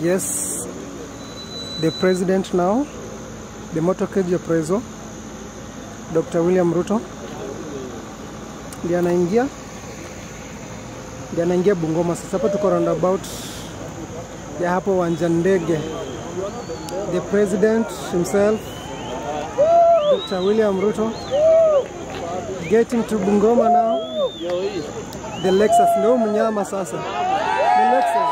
Yes, the president now, the motorcade ya preso, Dr. William Ruto, ndiye anaingia Bungoma. Sasa hapa tuko roundabout ya hapo uwanja ndege. The president himself, Dr. William Ruto, getting to Bungoma now. The Lexus, leo mnyama sasa. The Lexus.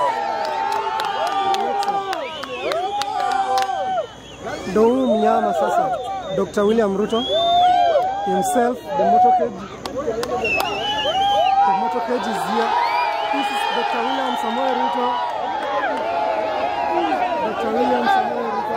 Ndio mnyama sasa. Dr. William Ruto himself, the motorcade. The motorcade is here. This is Dr. William Samoei Ruto. Dr. William Samoei Ruto.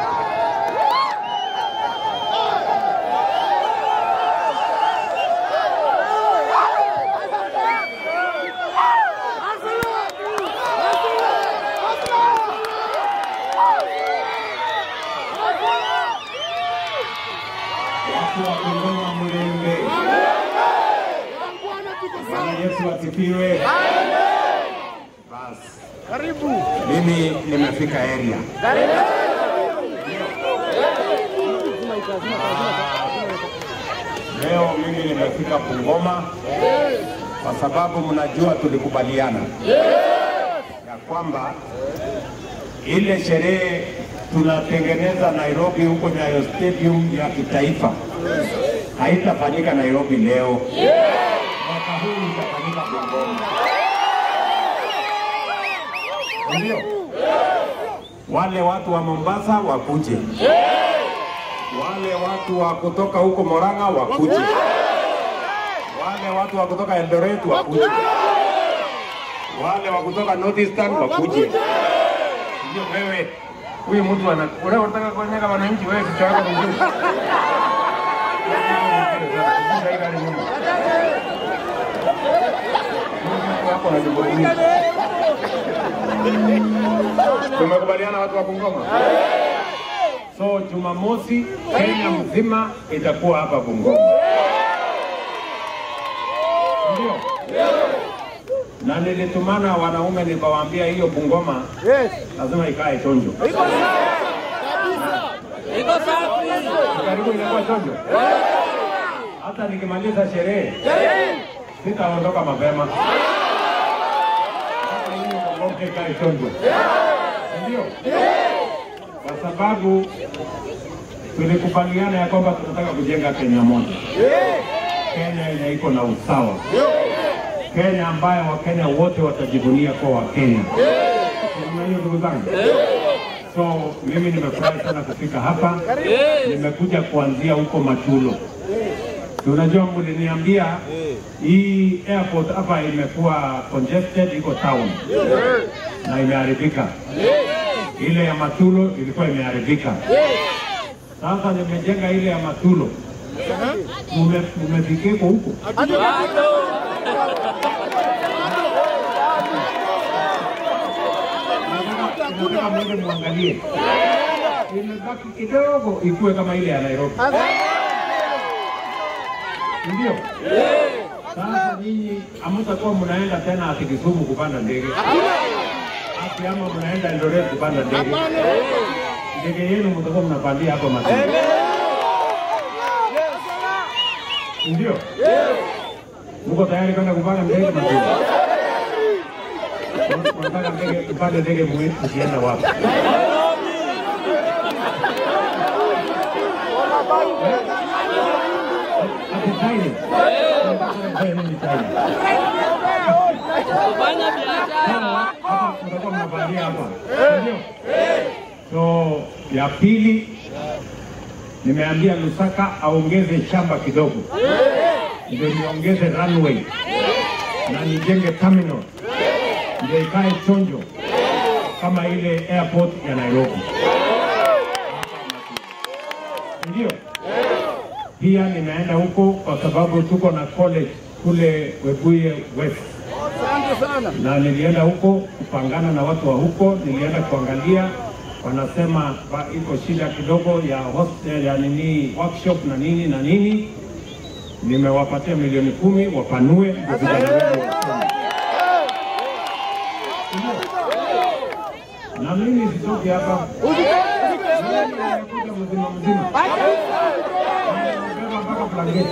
Yesu asifiwe. Basi. Karibu. Mimi nimefika area. Karibu. Leo mimi nimefika Bungoma kwa sababu mnajua tulikubaliana ya kwamba ile sherehe tunatengeneza Nairobi huko Nyayo Stadium ya kitaifa haitafanyika Nairobi leo. Mwaka huu itafanyika Bungoma. Ndio. Wale watu wa Mombasa wakuje. Wale watu wa kutoka huko Murang'a wakuje. Wale watu wa kutoka Eldoret wakuje. Wale wa kutoka North Eastern wakuje. Ndio wewe. Huyu mtu unataka kuonyesha wananchi wewe kichwa chako ni nini? Tumekubaliana watu wa Bungoma. So Jumamosi Kenya mzima itakuwa hapa Bungoma. Ndio. Na nilitumana wanaume nikawaambia hiyo Bungoma lazima ikae chonjo. Iko safi. Karibu inakuwa chonjo. Hata nikimaliza sherehe sitaondoka mapema. Ikae chonjo. Ndio. Kwa sababu tulikubaliana ya kwamba tunataka kujenga Kenya moja. Kenya yenye iko na usawa. Kenya ambayo Wakenya wote watajivunia kwa Wakenya. Hiyo ndugu zangu. So mimi nimefurahi sana kufika hapa. Nimekuja kuanzia huko Matulo. Unajua mliniambia hii airport hapa imekuwa congested, iko town. Na imeharibika. Ile ya Matulo ilikuwa imeharibika. Sasa nimejenga ile ya Matulo. Umefikia huko? Nataka mwende muangalie. Imebaki kidogo ikuwe kama ile ya Nairobi. Ndio? Sasa nyinyi hamtakuwa mnaenda tena ati Kisumu kupanda ndege. Ati ama mnaenda Eldoret kupanda ndege. Ndege yenu mtakuwa mnapandia hapo Matulo. Ndio? Mko tayari kwenda kupanda ndege Matulo? Unataka ndege kupanda ndege mkienda wapi? So ya pili nimeambia Lusaka aongeze shamba kidogo. Ndio niongeze runway na nijenge terminal. Ndio ikae chonjo kama ile airport ya Nairobi. Ndio. Pia nimeenda huko kwa sababu tuko na college kule Webuye West. Na nilienda huko kupangana na watu wa huko, nilienda kuangalia, wanasema iko shida kidogo ya hostel ya nini, workshop na nini. Nimewapatia milioni 10 wapanue vijana wetu. Na mimi sitoki hapa. Nimekuja mzima. Nimebeba mpaka blanketi.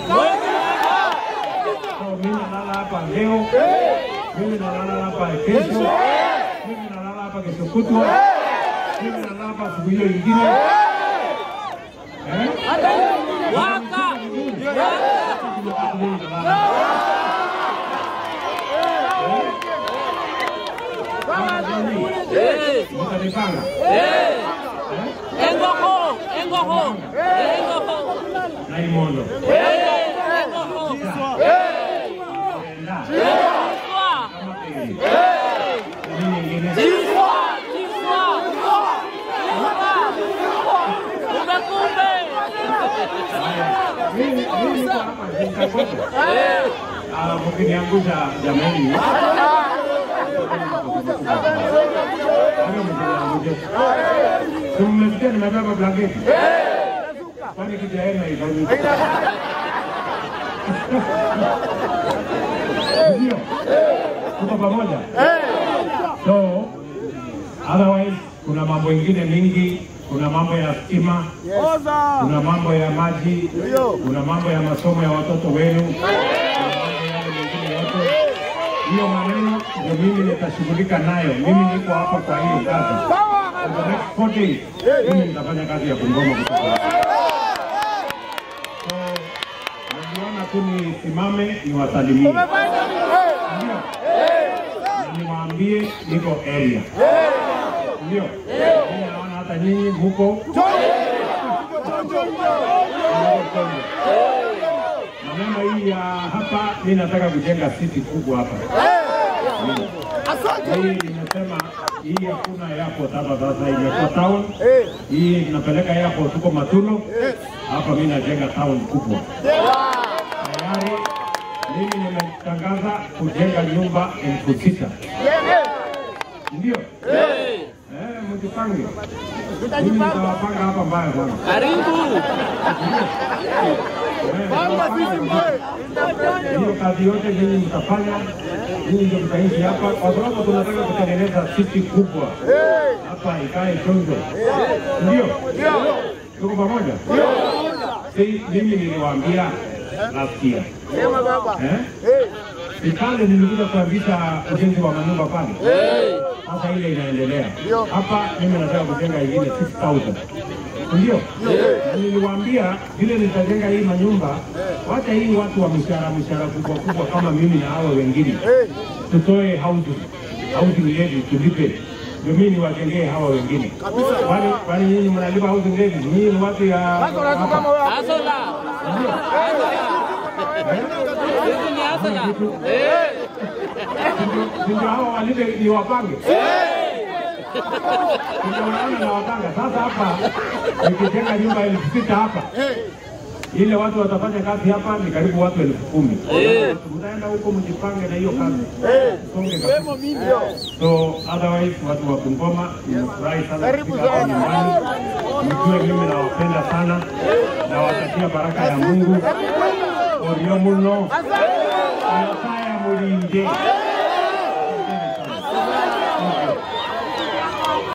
So mimi nalala hapa leo. Mimi nalala hapa kesho. Mimi nalala hapa kesho kutwa. Mimi nalala hapa siku hiyo nyingine. Waka. Mtanipanga. Engoho. Naimondo. Mkiniangusha jamani. Tumesikia nimebeba blanketi. Kwani kijaema hivyo. Ndio. Tuko pamoja. So, otherwise kuna mambo mengine mingi, kuna mambo ya stima, kuna mambo ya maji, kuna mambo ya masomo ya watoto wenu, kuna mambo yale mengine yote. Hiyo maneno ndio mimi nitashughulika nayo. Mimi niko hapa kwa hiyo kazi. For the next 4 days, mimi nitafanya kazi ya Bungoma kutoka hapa. So, najiona tu nisimame niwasalimie. Ndio. Na niwaambie niko area. Ndio. Mimi naona hata nyinyi huko. Maneno hii ya hapa, mimi nataka kujenga city kubwa hapa. Hii nimesema hii hakuna airport hapa sasa, imekuwa town. Hii tunapeleka airport huko Matulo. Hapa mimi najenga town kubwa. Tayari mimi nimetangaza kujenga nyumba 6,000. Ndio. Mjipange. Mimi nitawapanga hapa mbaya sana. Karibu. Hiyo kazi yote nyinyi mtafanya, nyinyi ndio mtaishi hapa, kwa sababu tunataka kutengeneza city kubwa hapa ikae chonjo. Ndio? Tuko pamoja? Mimi niliwaambia last year. Sema baba. Serikali nilikuja kuanzisha ujenzi wa manyumba pale. Sasa ile inaendelea. Hapa mimi nataka kujenga ingine 6,000. Ndio? Niliwaambia vile nitajenga hii manyumba, wacha hii watu wa mishahara kubwa kama mimi na hao wengine. Tutoe housing levy tulipe. Ndio mimi niwajengee hawa wengine. Kwani nyinyi mnalipa housing levy? Nyinyi ni watu ya Asola. Ndio hao walipe ni wapange. Tunaona na wapanga. Sasa hapa nikijenga nyumba 6,000 hapa. Ile watu watafanya kazi hapa ni karibu watu 10,000. Mtaenda huko mjipange na hiyo kazi. Songe kabisa. So otherwise watu wa Bungoma mfurahi sana kufika hapa nyumbani. Mjue mimi nawapenda sana. Nawatakia baraka ya Mungu. Orio muno. Saya mulinde.